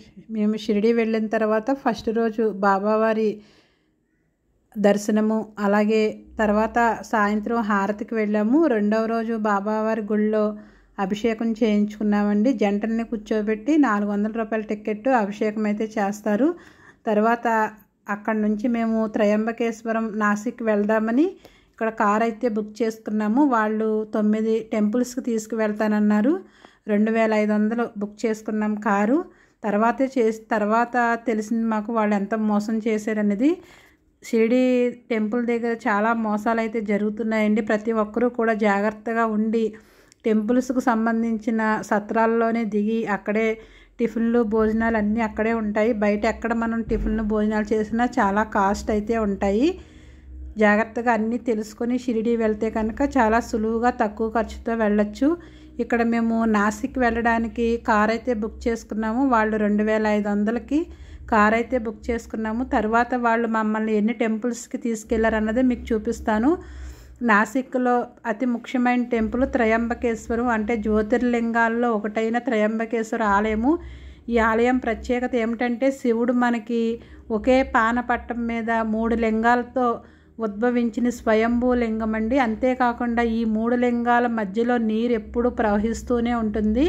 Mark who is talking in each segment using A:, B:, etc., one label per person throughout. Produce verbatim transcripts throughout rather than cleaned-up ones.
A: మేము షిరిడి వెళ్ళిన తర్వాత ఫస్ట్ రోజు బాబావారి దర్శనము, అలాగే తర్వాత సాయంత్రం హారతికి వెళ్ళాము. రెండవ రోజు బాబావారి గుళ్ళో అభిషేకం చేయించుకున్నామండి. జంటల్ని కూర్చోబెట్టి నాలుగు వందల రూపాయల టికెట్ అభిషేకం అయితే చేస్తారు. తర్వాత అక్కడ నుంచి మేము త్రయంబకేశ్వరం నాసిక్ వెళ్దామని ఇక్కడ కార్ అయితే బుక్ చేసుకున్నాము. వాళ్ళు తొమ్మిది టెంపుల్స్కి తీసుకువెళ్తానన్నారు. రెండు వేల ఐదు వందలు బుక్ చేసుకున్నాం కారు. తర్వాతే చేసి తర్వాత తెలిసింది మాకు వాళ్ళు ఎంత మోసం చేశారనేది. షిరిడి టెంపుల్ దగ్గర చాలా మోసాలు అయితే జరుగుతున్నాయండి. ప్రతి ఒక్కరూ కూడా జాగ్రత్తగా ఉండి టెంపుల్స్కు సంబంధించిన సత్రాల్లోనే దిగి అక్కడే టిఫిన్లు భోజనాలు అన్నీ అక్కడే ఉంటాయి. బయట ఎక్కడ మనం టిఫిన్లు భోజనాలు చేసినా చాలా కాస్ట్ అయితే ఉంటాయి. జాగ్రత్తగా అన్నీ తెలుసుకొని షిరిడి వెళ్తే కనుక చాలా సులువుగా తక్కువ ఖర్చుతో వెళ్ళొచ్చు. ఇక్కడ మేము నాసిక్ వెళ్ళడానికి కార్ అయితే బుక్ చేసుకున్నాము. వాళ్ళు రెండు వేల ఐదు వందలకి కార్ అయితే బుక్ చేసుకున్నాము. తర్వాత వాళ్ళు మమ్మల్ని ఎన్ని టెంపుల్స్కి తీసుకెళ్లారు అన్నది మీకు చూపిస్తాను. నాసిక్లో అతి ముఖ్యమైన టెంపుల్ త్రయంబకేశ్వరం, అంటే జ్యోతిర్లింగాల్లో ఒకటైన త్రయంబకేశ్వర ఆలయము. ఈ ఆలయం ప్రత్యేకత ఏమిటంటే శివుడు మనకి ఒకే పానపట్టం మీద మూడు లింగాలతో ఉద్భవించిన స్వయంభూ లింగం అండి. అంతేకాకుండా ఈ మూడు లింగాల మధ్యలో నీరు ఎప్పుడూ ప్రవహిస్తూనే ఉంటుంది.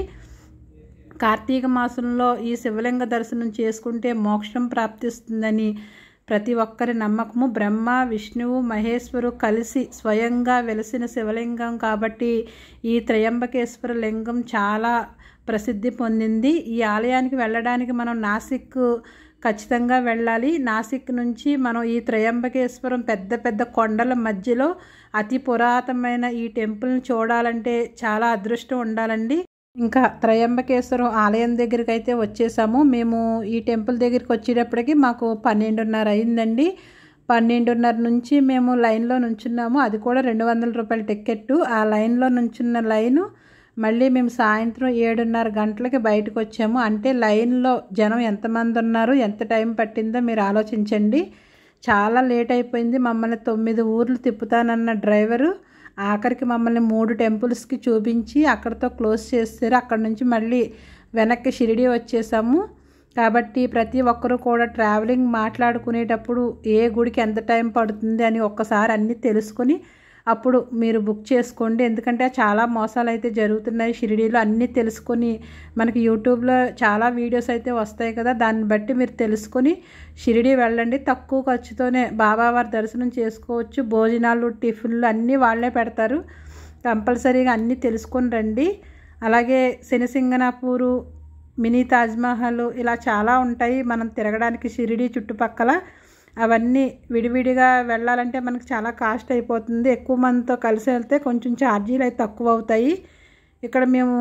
A: కార్తీక మాసంలో ఈ శివలింగ దర్శనం చేసుకుంటే మోక్షం ప్రాప్తిస్తుందని ప్రతి ఒక్కరి నమ్మకము. బ్రహ్మ విష్ణువు మహేశ్వరు కలిసి స్వయంగా వెలిసిన శివలింగం కాబట్టి ఈ త్రయంబకేశ్వర లింగం చాలా ప్రసిద్ధి పొందింది. ఈ ఆలయానికి వెళ్ళడానికి మనం నాసిక్ ఖచ్చితంగా వెళ్ళాలి. నాసిక్ నుంచి మనం ఈ త్రయంబకేశ్వరం పెద్ద పెద్ద కొండల మధ్యలో అతి పురాతనమైన ఈ టెంపుల్ని చూడాలంటే చాలా అదృష్టం ఉండాలండి. ఇంకా త్రయంబకేశ్వరం ఆలయం దగ్గరికి అయితే వచ్చేసాము. మేము ఈ టెంపుల్ దగ్గరికి వచ్చేటప్పటికి మాకు పన్నెండున్నర అయిందండి. పన్నెండున్నర నుంచి మేము లైన్లో నుంచున్నాము. అది కూడా రెండు వందల రూపాయల టికెట్టు. ఆ లైన్లో నుంచున్న లైను మళ్ళీ మేము సాయంత్రం ఏడున్నర గంటలకి బయటకు వచ్చాము. అంటే లైన్లో జనం ఎంతమంది ఉన్నారు, ఎంత టైం పట్టిందో మీరు ఆలోచించండి. చాలా లేట్ అయిపోయింది. మమ్మల్ని తొమ్మిది ఊర్లు తిప్పుతానన్న డ్రైవరు ఆఖరికి మమ్మల్ని మూడు టెంపుల్స్కి చూపించి అక్కడితో క్లోజ్ చేస్తారు. అక్కడ నుంచి మళ్ళీ వెనక్కి షిరిడి వచ్చేసాము. కాబట్టి ప్రతి ఒక్కరూ కూడా ట్రావెలింగ్ మాట్లాడుకునేటప్పుడు ఏ గుడికి ఎంత టైం పడుతుంది అని ఒక్కసారి అన్నీ తెలుసుకొని అప్పుడు మీరు బుక్ చేసుకోండి. ఎందుకంటే చాలా మోసాలు అయితే జరుగుతున్నాయి షిరిడీలో. అన్నీ తెలుసుకొని మనకి యూట్యూబ్లో చాలా వీడియోస్ అయితే వస్తాయి కదా, దాన్ని బట్టి మీరు తెలుసుకొని షిరిడీ వెళ్ళండి. తక్కువ ఖర్చుతోనే బాబావారి దర్శనం చేసుకోవచ్చు. భోజనాలు టిఫిన్లు అన్నీ వాళ్ళే పెడతారు. కంపల్సరీగా అన్నీ తెలుసుకొని రండి. అలాగే శనిసింగనాపూరు, మినీ తాజ్మహల్ ఇలా చాలా ఉంటాయి మనం తిరగడానికి షిరిడీ చుట్టుపక్కల. అవన్నీ విడివిడిగా వెళ్ళాలంటే మనకు చాలా కాస్ట్ అయిపోతుంది. ఎక్కువ మందితో కలిసి వెళ్తే కొంచెం ఛార్జీలు అయితే తక్కువ అవుతాయి. ఇక్కడ మేము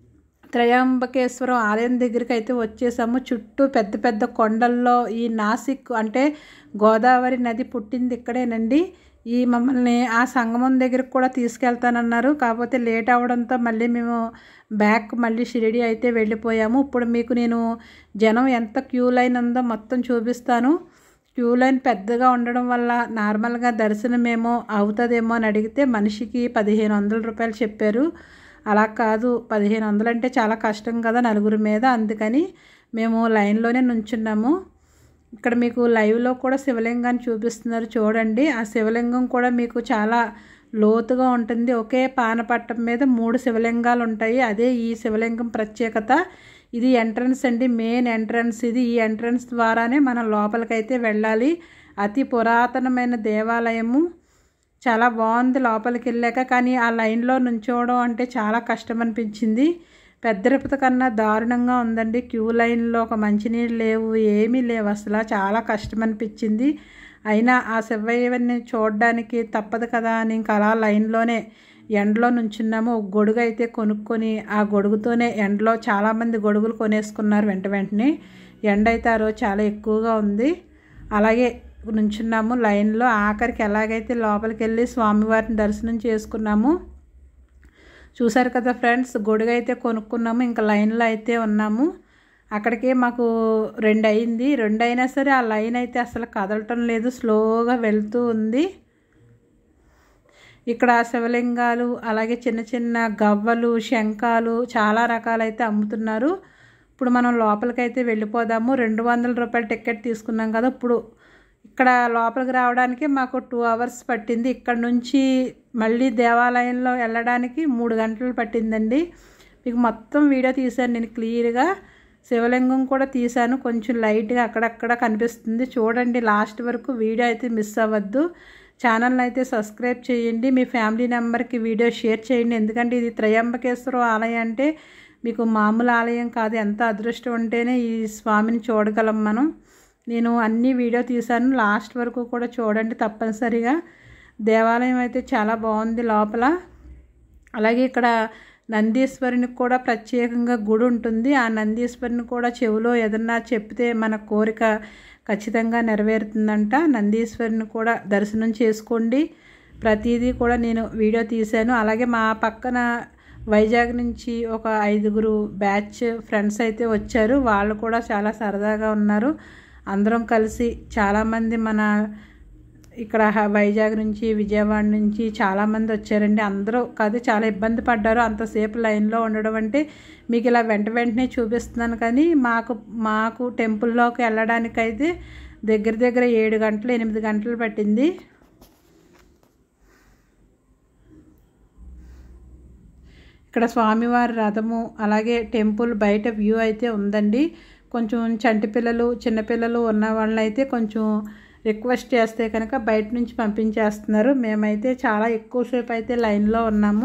A: త్రయంబకేశ్వరం ఆలయం దగ్గరికి అయితే వచ్చేసాము. చుట్టూ పెద్ద పెద్ద కొండల్లో ఈ నాసిక్ అంటే గోదావరి నది పుట్టింది ఇక్కడేనండి. ఈ మమ్మల్ని ఆ సంగమం దగ్గరికి కూడా తీసుకెళ్తానన్నారు. కాకపోతే లేట్ అవ్వడంతో మళ్ళీ మేము బ్యాక్ మళ్ళీ షిరిడి అయితే వెళ్ళిపోయాము. ఇప్పుడు మీకు నేను జనం ఎంత క్యూ లైన్ ఉందో మొత్తం చూపిస్తాను. క్యూ లైన్ పెద్దగా ఉండడం వల్ల నార్మల్గా దర్శనమేమో అవుతుందేమో అని అడిగితే మనిషికి పదిహేను వందల రూపాయలు చెప్పారు. అలా కాదు, పదిహేను వందలు అంటే చాలా కష్టం కదా నలుగురి మీద. అందుకని మేము లైన్లోనే నుంచున్నాము. ఇక్కడ మీకు లైవ్లో కూడా శివలింగాన్ని చూపిస్తున్నారు చూడండి. ఆ శివలింగం కూడా మీకు చాలా లోతుగా ఉంటుంది. ఒకే పానపట్టం మీద మూడు శివలింగాలు ఉంటాయి. అదే ఈ శివలింగం ప్రత్యేకత. ఇది ఎంట్రన్స్ అండి, మెయిన్ ఎంట్రన్స్ ఇది. ఈ ఎంట్రన్స్ ద్వారానే మనం లోపలికైతే వెళ్ళాలి. అతి పురాతనమైన దేవాలయము, చాలా బాగుంది లోపలికి వెళ్ళాక. కానీ ఆ లైన్లో నుంచోవడం అంటే చాలా కష్టం అనిపించింది. పెద్ద తిరుపతి కన్నా దారుణంగా ఉందండి. క్యూ లైన్లో ఒక మంచినీళ్ళు లేవు, ఏమీ లేవు అసలు. చాలా కష్టం అనిపించింది. అయినా ఆ శివయ్యని చూడడానికి తప్పదు కదా అని ఇంకా అలా లైన్లోనే ఎండలో నుంచున్నాము. ఒక గొడుగు అయితే కొనుక్కొని ఆ గొడుగుతోనే ఎండలో చాలామంది గొడుగులు కొనేసుకున్నారు వెంట వెంటనే. ఎండ అయితే ఆ రోజు చాలా ఎక్కువగా ఉంది. అలాగే నుంచున్నాము లైన్లో. ఆఖరికి ఎలాగైతే లోపలికి వెళ్ళి స్వామివారిని దర్శనం చేసుకున్నాము. చూసారు కదా ఫ్రెండ్స్, గొడుగు అయితే కొనుక్కున్నాము. ఇంకా లైన్లో అయితే ఉన్నాము. అక్కడికే మాకు రెండు అయింది. రెండు అయినా సరే ఆ లైన్ అయితే అసలు కదలటం లేదు, స్లోగా వెళ్తూ ఉంది. ఇక్కడ శివలింగాలు, అలాగే చిన్న చిన్న గవ్వలు, శంఖాలు చాలా రకాలైతే అమ్ముతున్నారు. ఇప్పుడు మనం లోపలికైతే వెళ్ళిపోదాము. రెండు వందల రూపాయల టికెట్ తీసుకున్నాం కదా. ఇప్పుడు ఇక్కడ లోపలికి రావడానికి మాకు టూ అవర్స్ పట్టింది. ఇక్కడ నుంచి మళ్ళీ దేవాలయంలో వెళ్ళడానికి మూడు గంటలు పట్టిందండి. మీకు మొత్తం వీడియో తీశాను నేను క్లియర్గా. శివలింగం కూడా తీశాను, కొంచెం లైట్గా అక్కడక్కడ కనిపిస్తుంది. చూడండి లాస్ట్ వరకు, వీడియో అయితే మిస్ అవ్వద్దు. ఛానల్ని అయితే సబ్స్క్రైబ్ చేయండి, మీ ఫ్యామిలీ మెంబర్కి వీడియో షేర్ చేయండి. ఎందుకంటే ఇది త్రయంబకేశ్వర ఆలయం అంటే మీకు మామూలు ఆలయం కాదు. ఎంత అదృష్టం ఉంటేనే ఈ స్వామిని చూడగలం మనం. నేను అన్ని వీడియో తీశాను, లాస్ట్ వరకు కూడా చూడండి తప్పనిసరిగా. దేవాలయం అయితే చాలా బాగుంది లోపల. అలాగే ఇక్కడ నందీశ్వరునికి కూడా ప్రత్యేకంగా గుడి ఉంటుంది. ఆ నందీశ్వరుని కూడా చెవిలో ఏదన్నా చెప్తే మన కోరిక ఖచ్చితంగా నెరవేరుతుందంట. నందీశ్వరుని కూడా దర్శనం చేసుకోండి. ప్రతిదీ కూడా నేను వీడియో తీశాను. అలాగే మా పక్కన వైజాగ్ నుంచి ఒక ఐదుగురు బ్యాచ్ ఫ్రెండ్స్ అయితే వచ్చారు. వాళ్ళు కూడా చాలా సరదాగా ఉన్నారు. అందరం కలిసి చాలామంది మన ఇక్కడ వైజాగ్ నుంచి, విజయవాడ నుంచి చాలామంది వచ్చారండి. అందరూ కాదు, చాలా ఇబ్బంది పడ్డారు అంతసేపు లైన్లో ఉండడం. అంటే మీకు ఇలా వెంట వెంటనే చూపిస్తున్నాను, కానీ మాకు మాకు టెంపుల్లోకి వెళ్ళడానికైతే దగ్గర దగ్గర ఏడు గంటలు ఎనిమిది గంటలు పట్టింది. ఇక్కడ స్వామివారి రథము, అలాగే టెంపుల్ బయట వ్యూ అయితే ఉందండి. కొంచెం చంటి పిల్లలు చిన్నపిల్లలు ఉన్న వాళ్ళైతే కొంచెం రిక్వెస్ట్ చేస్తే కనుక బయట నుంచి పంపించేస్తున్నారు. మేమైతే చాలా ఎక్కువసేపు అయితే లైన్లో ఉన్నాము.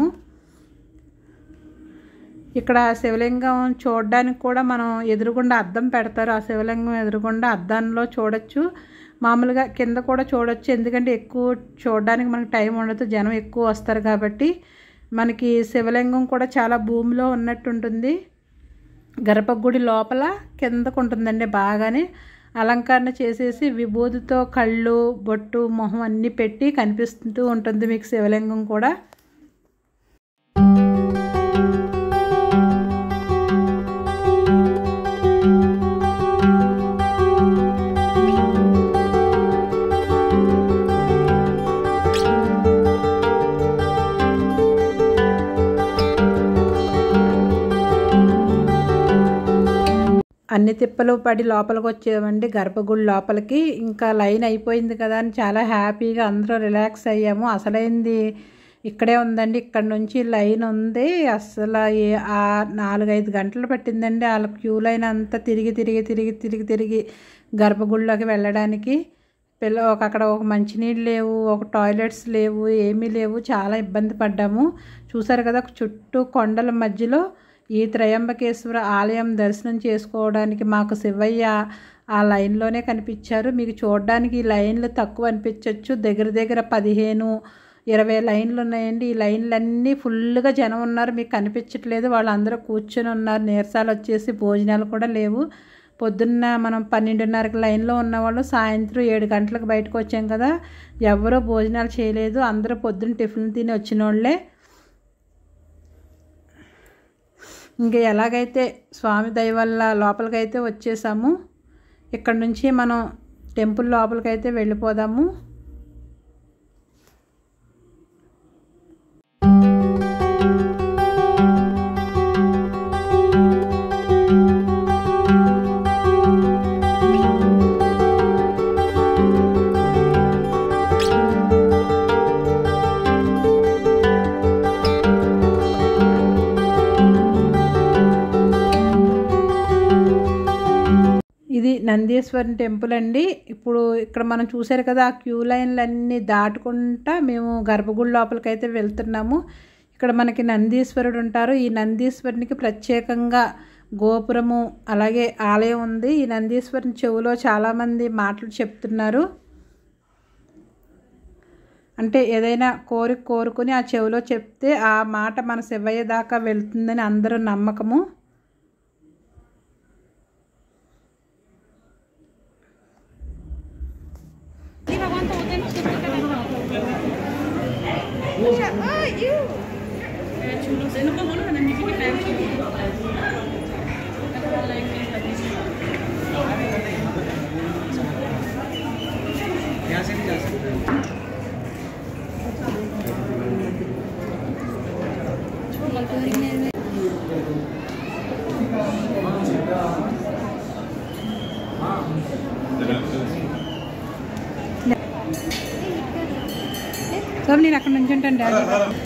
A: ఇక్కడ శివలింగం చూడడానికి కూడా మనం ఎదురుగుండా అద్దం పెడతారు. ఆ శివలింగం ఎదురుగుండా అద్దంలో చూడొచ్చు. మామూలుగా కింద కూడా చూడొచ్చు, ఎందుకంటే ఎక్కువ చూడడానికి మనకు టైం ఉండదు, జనం ఎక్కువ వస్తారు కాబట్టి. మనకి శివలింగం కూడా చాలా భూమిలో ఉన్నట్టు ఉంటుంది. గర్భగుడి లోపల కిందకు ఉంటుందండి. బాగానే అలంకరణ చేసేసి విభూతితో కళ్ళు, బొట్టు, మొహం అన్నీ పెట్టి కనిపిస్తూ ఉంటుంది మీకు శివలింగం కూడా. అన్ని తిప్పలు పడి లోపలికి వచ్చామండి గర్భగుడి లోపలికి. ఇంకా లైన్ అయిపోయింది కదా అని చాలా హ్యాపీగా అందరూ రిలాక్స్ అయ్యాము. అసలైంది ఇక్కడే ఉందండి. ఇక్కడ నుంచి లైన్ ఉంది. అసలు ఆ నాలుగైదు గంటలు పట్టిందండి వాళ్ళ క్యూ లైన్ అంతా తిరిగి తిరిగి తిరిగి తిరిగి తిరిగి గర్భగుడిలోకి వెళ్ళడానికి. పిల్ల ఒక అక్కడ ఒక మంచినీళ్ళు లేవు, ఒక టాయిలెట్స్ లేవు, ఏమీ లేవు. చాలా ఇబ్బంది పడ్డాము. చూసారు కదా చుట్టూ కొండల మధ్యలో ఈ త్రయంబకేశ్వర ఆలయం దర్శనం చేసుకోవడానికి మాకు శివయ్య ఆ లైన్లోనే కనిపించారు. మీకు చూడడానికి ఈ లైన్లు తక్కువ అనిపించవచ్చు, దగ్గర దగ్గర పదిహేను ఇరవై లైన్లు ఉన్నాయండి. ఈ లైన్లన్నీ ఫుల్గా జనం ఉన్నారు, మీకు కనిపించట్లేదు. వాళ్ళందరూ కూర్చొని ఉన్నారు. నీరసాలు వచ్చేసి భోజనాలు కూడా లేవు. పొద్దున్న మనం పన్నెండున్నరకు లైన్లో ఉన్నవాళ్ళు సాయంత్రం ఏడు గంటలకు బయటకు వచ్చాం కదా, ఎవరూ భోజనాలు చేయలేదు. అందరూ పొద్దున్న టిఫిన్ తిని వచ్చిన వాళ్ళే. ఇంకా ఎలాగైతే స్వామి దయ వల్ల లోపలికైతే వచ్చేసాము. ఇక్కడ నుంచి మనం టెంపుల్ లోపలికైతే వెళ్ళిపోదాము. ఇది నందీశ్వరుని టెంపుల్ అండి. ఇప్పుడు ఇక్కడ మనం చూసారు కదా ఆ క్యూ లైన్లన్నీ దాటుకుంటా మేము గర్భగుడి లోపలికైతే వెళ్తున్నాము. ఇక్కడ మనకి నందీశ్వరుడు ఉంటారు. ఈ నందీశ్వరునికి ప్రత్యేకంగా గోపురము అలాగే ఆలయం ఉంది. ఈ నందీశ్వరుని చెవులో చాలామంది మాటలు చెప్తున్నారు. అంటే ఏదైనా కోరిక కోరుకుని ఆ చెవిలో చెప్తే ఆ మాట మన శివయ్య దాకా వెళ్తుందని అందరూ నమ్మకము. సో నేను అక్కడ నుంచి ఉంటాను డాడీ.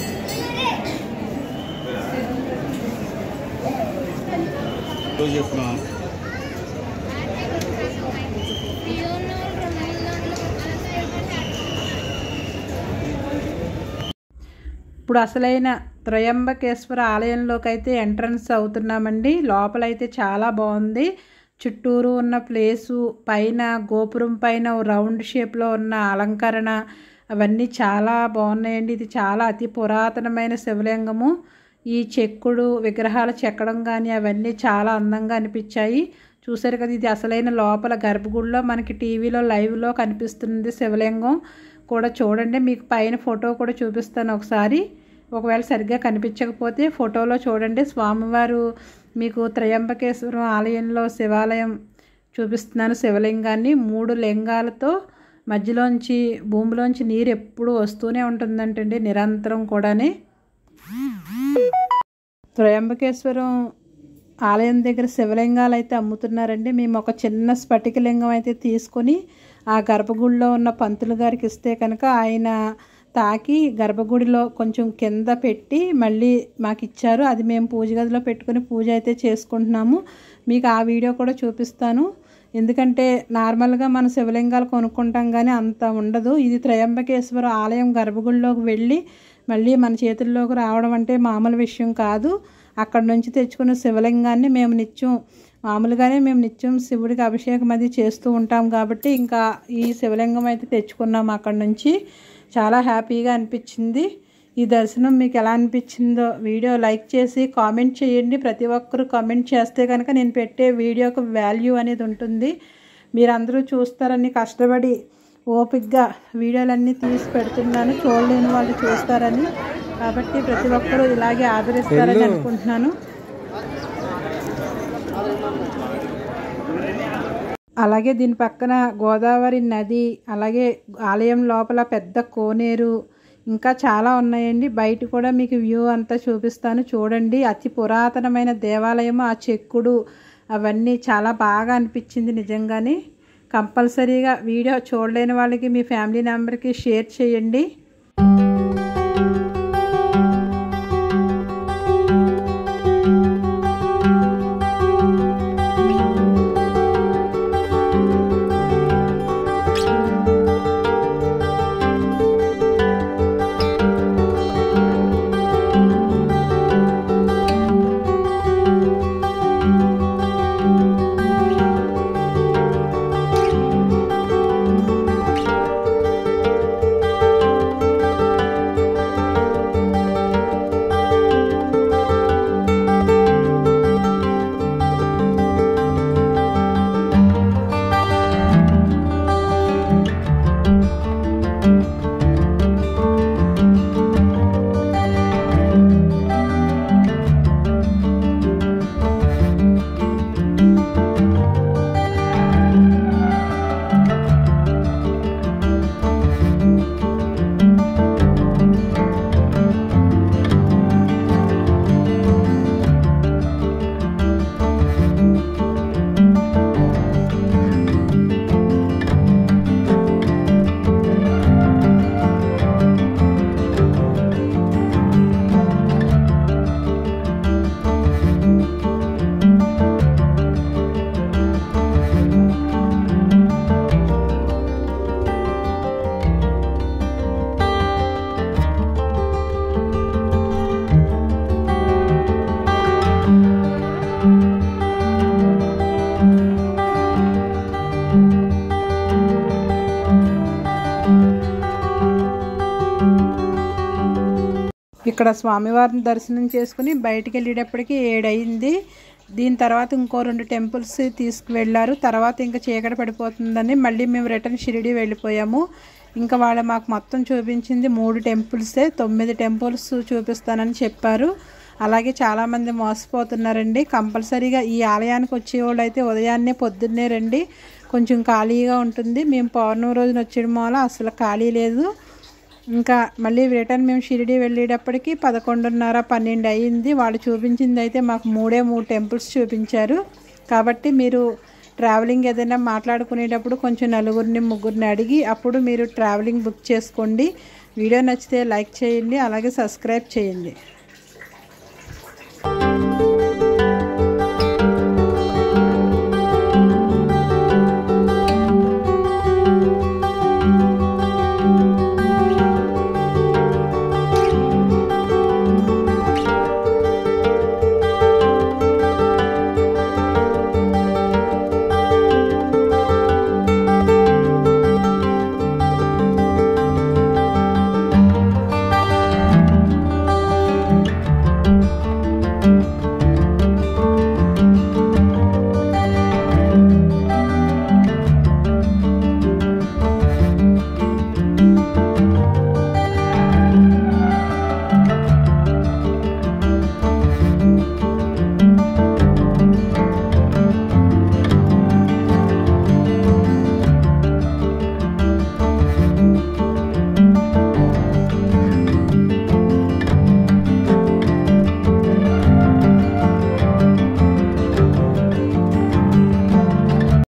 A: ఇప్పుడు అసలైన త్రయంబకేశ్వర ఆలయంలోకి అయితే ఎంట్రన్స్ అవుతున్నామండి. లోపలైతే చాలా బాగుంది. చుట్టూరు ఉన్న ప్లేసు, పైన గోపురం పైన రౌండ్ షేప్లో ఉన్న అలంకరణ అవన్నీ చాలా బాగున్నాయండి. ఇది చాలా అతి పురాతనమైన శివలింగము. ఈ చెక్కుడు విగ్రహాలు చెక్కడం కానీ అవన్నీ చాలా అందంగా అనిపించాయి. చూసారు కదా, ఇది అసలైన లోపల గర్భగుడిలో మనకి టీవీలో లైవ్లో కనిపిస్తుంది శివలింగం కూడా. చూడండి, మీకు పైన ఫోటో కూడా చూపిస్తాను ఒకసారి, ఒకవేళ సరిగ్గా కనిపించకపోతే ఫోటోలో చూడండి. స్వామివారు మీకు త్రయంబకేశ్వరం ఆలయంలో శివాలయం చూపిస్తున్నాను. శివలింగాన్ని మూడు లింగాలతో మధ్యలోంచి భూమిలోంచి నీరు ఎప్పుడు వస్తూనే ఉంటుందంటండి, నిరంతరం కూడానే. త్రయంబకేశ్వరం ఆలయం దగ్గర శివలింగాలు అయితే అమ్ముతున్నారండి. మేము ఒక చిన్న స్ఫటికలింగం అయితే తీసుకొని ఆ గర్భగుడిలో ఉన్న పంతులు గారికి ఇస్తే కనుక ఆయన తాకి గర్భగుడిలో కొంచెం కింద పెట్టి మళ్ళీ మాకు ఇచ్చారు. అది మేము పూజ గదిలో పెట్టుకుని పూజ అయితే చేసుకుంటున్నాము. మీకు ఆ వీడియో కూడా చూపిస్తాను. ఎందుకంటే నార్మల్గా మన శివలింగాలు కొనుక్కుంటాం కానీ అంత ఉండదు. ఇది త్రయంబకేశ్వర ఆలయం గర్భగుడిలోకి వెళ్ళి మళ్ళీ మన చేతుల్లోకి రావడం అంటే మామూలు విషయం కాదు. అక్కడ నుంచి తెచ్చుకున్న శివలింగాన్ని మేము నిత్యం మామూలుగానే మేము నిత్యం శివుడికి అభిషేకం అది చేస్తూ ఉంటాం కాబట్టి ఇంకా ఈ శివలింగం అయితే తెచ్చుకున్నాం అక్కడ నుంచి. చాలా హ్యాపీగా అనిపించింది. ఈ దర్శనం మీకు ఎలా అనిపించిందో వీడియో లైక్ చేసి కామెంట్ చేయండి. ప్రతి ఒక్కరు కామెంట్ చేస్తే కనుక నేను పెట్టే వీడియోకి వాల్యూ అనేది ఉంటుంది. మీరందరూ చూస్తారని కష్టపడి ఓపికగా వీడియోలన్నీ తీసి పెడుతున్నాను, చూడలేని వాళ్ళు చూస్తారని. కాబట్టి ప్రతి ఒక్కరూ ఇలాగే ఆదరిస్తారని అనుకుంటున్నాను. అలాగే దీని పక్కన గోదావరి నది, అలాగే ఆలయం లోపల పెద్ద కోనేరు, ఇంకా చాలా ఉన్నాయండి. బయట కూడా మీకు వ్యూ అంతా చూపిస్తాను, చూడండి. అతి పురాతనమైన దేవాలయం, ఆ చెక్కుడు అవన్నీ చాలా బాగా అనిపించింది నిజంగానే. కంపల్సరీగా వీడియో చూడలేని వాళ్ళకి మీ ఫ్యామిలీ మెంబర్కి షేర్ చేయండి. ఇక్కడ స్వామివారిని దర్శనం చేసుకుని బయటికి వెళ్ళేటప్పటికి ఏడయింది. దీని తర్వాత ఇంకో రెండు టెంపుల్స్ తీసుకువెళ్ళారు. తర్వాత ఇంకా చీకటి పడిపోతుందని మళ్ళీ మేము రిటర్న్ షిరిడి వెళ్ళిపోయాము. ఇంకా వాళ్ళు మాకు మొత్తం చూపించింది మూడు టెంపుల్సే, తొమ్మిది టెంపుల్స్ చూపిస్తానని చెప్పారు. అలాగే చాలామంది మోసపోతున్నారండి. కంపల్సరీగా ఈ ఆలయానికి వచ్చేవాళ్ళు అయితే ఉదయాన్నే పొద్దున్నే రండి, కొంచెం ఖాళీగా ఉంటుంది. మేము పౌర్ణమి రోజున వచ్చేయడం వల్ల అసలు ఖాళీ లేదు. ఇంకా మళ్ళీ రిటర్న్ మేము షిరిడి వెళ్ళేటప్పటికి పదకొండున్నర పన్నెండు అయ్యింది. వాళ్ళు చూపించింది అయితే మాకు మూడే మూడు టెంపుల్స్ చూపించారు. కాబట్టి మీరు ట్రావెలింగ్ ఏదైనా మాట్లాడుకునేటప్పుడు కొంచెం నలుగురిని ముగ్గురిని అడిగి అప్పుడు మీరు ట్రావెలింగ్ బుక్ చేసుకోండి. వీడియో నచ్చితే లైక్ చేయండి, అలాగే సబ్స్క్రైబ్ చేయండి.